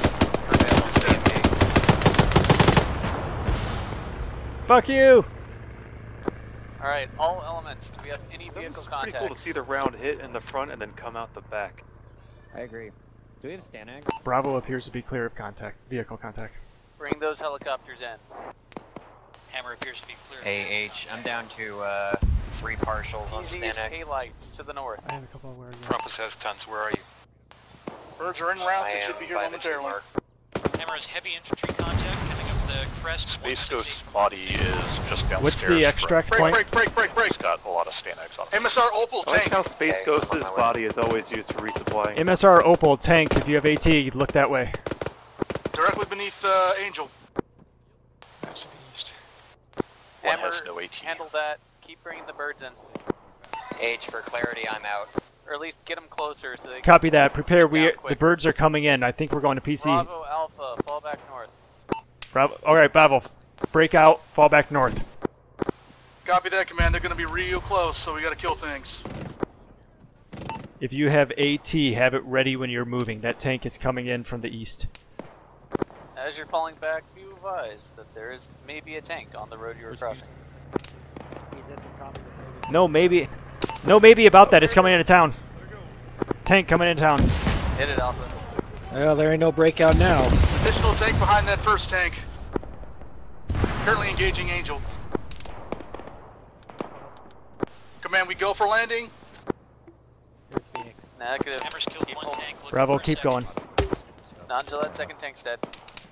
Fuck you! Alright, all elements, do we have any vehicle It's pretty contacts? cool to see the round hit in the front and then come out the back. I agree. Do we have Stanag? Bravo appears to be clear of contact, vehicle contact. Bring those helicopters in. Hammer appears to be clear. AH, I'm down to 3 partials on Stanag. K-lights to the north. I have a couple of where Rumpus has tons. Where are you? Birds are en route. They should be here momentarily. Hammer has heavy infantry contact coming up the crest. Space Ghost's body is just downstairs. What's the extract point? Break. He's got a lot of Stanags on him. MSR Opal I like tank. how Space Ghost's body is always used for resupplying. MSR Opal tank, if you have AT, look that way. Directly beneath Angel. That's to the east. One Hammer, has no AT. handle that. Keep bringing the birds in. H, for clarity, I'm out. Or at least get them closer so they can Copy that. Prepare. down The quick. birds are coming in. I think we're going to PC. Bravo Alpha, fall back north. Bravo. All right, Bravo. Break out. Fall back north. Copy that, command. They're going to be real close, so we got to kill things. If you have AT, have it ready when you're moving. That tank is coming in from the east. As you're falling back, be advised that there is maybe a tank on the road you were crossing. He's at the top of the building. No, maybe. No, maybe about that. It's coming into town. Tank coming into town. Hit it, Alpha. Well, there ain't no breakout now. Additional tank behind that first tank. Currently engaging Angel. Command, we go for landing. Here's Phoenix. Negative. Hammer's killed one tank. Looking Bravo, for a keep second. going. Not until that second tank's dead.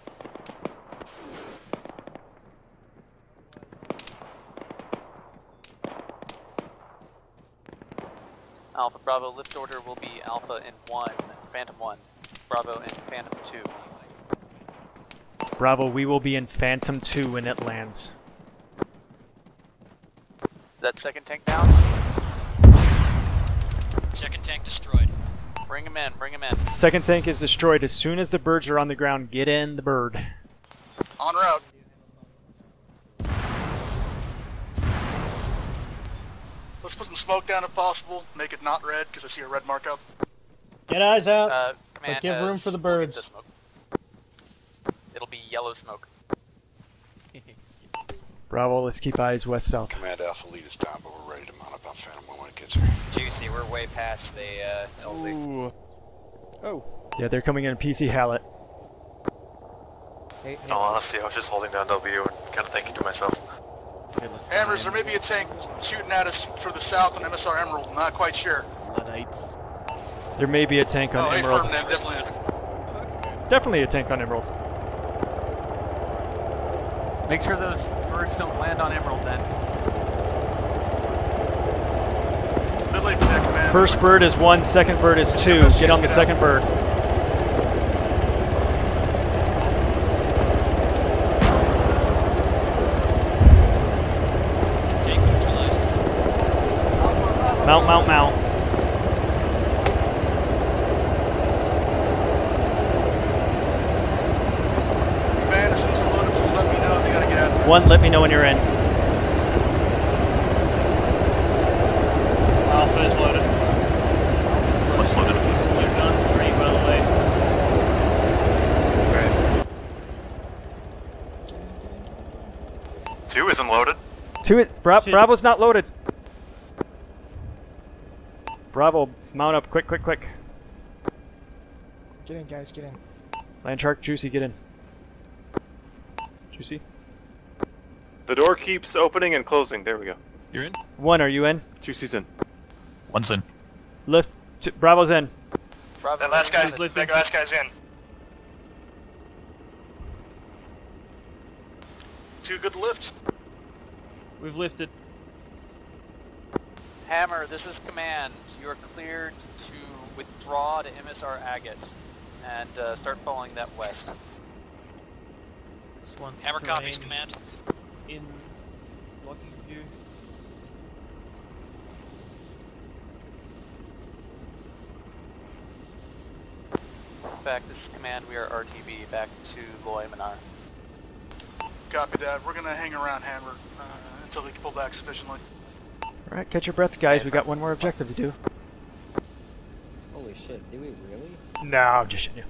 Alpha Bravo, lift order will be Alpha in 1, Phantom 1, Bravo and Phantom 2. Bravo, we will be in Phantom 2 when it lands. Is that second tank down? Second tank destroyed. Bring him in, bring him in. Second tank is destroyed. As soon as the birds are on the ground, get in the bird. En route. Let's put some smoke down if possible. Make it not red, because I see a red mark up. Get eyes out. Command but give has room for the looked at birds. the smoke. It'll be yellow smoke. Bravo, let's keep eyes west-south. Command Alpha lead is down, but we're ready to mount up on Phantom when it gets here. Juicy, we're way past the LZ. Ooh. Oh. Yeah, they're coming in PC Hallett. Hey, In all honesty, I was just holding down W and kind of thinking to myself. Hammers, there may be a tank shooting at us for the south on MSR Emerald. Not quite sure. Luddites. There may be a tank on Oh, Emerald. confirmed that, definitely is. Definitely a tank on Emerald. Make sure those birds don't land on Emerald then. Bit late for that, command. First bird is 1, second bird is 2. Get on the second bird. Tank neutralized. Mount, mount, mount. Command, as soon as we're loaded, just let me know. They gotta get out of there. 1, let me know when you're in. Alpha is loaded. What's loaded? Your gun's pretty well away. Okay. 2 isn't loaded. 2, Bravo's not loaded. Bravo, mount up, quick, quick, quick. Get in, guys, get in. Landshark, Juicy, get in. Juicy? The door keeps opening and closing. There we go. You're in? 1, are you in? Juicy's in. One's in. Lift. Bravo's in. Bravo, That last guy's in. 2 good lifts. We've lifted. Hammer, this is command. You are cleared to withdraw to MSR Agate and start following that west. Hammer copies, command. In blocking view. Back, this is command. We are RTB back to Loy Manar. Copy that. We're gonna hang around Hammer until they can pull back sufficiently. Alright, catch your breath, guys. We got one more objective to do. Holy shit, do we really? No, I'm just shitting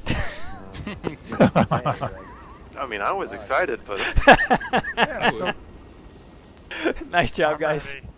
you. I mean, I was excited, but... Nice job, guys.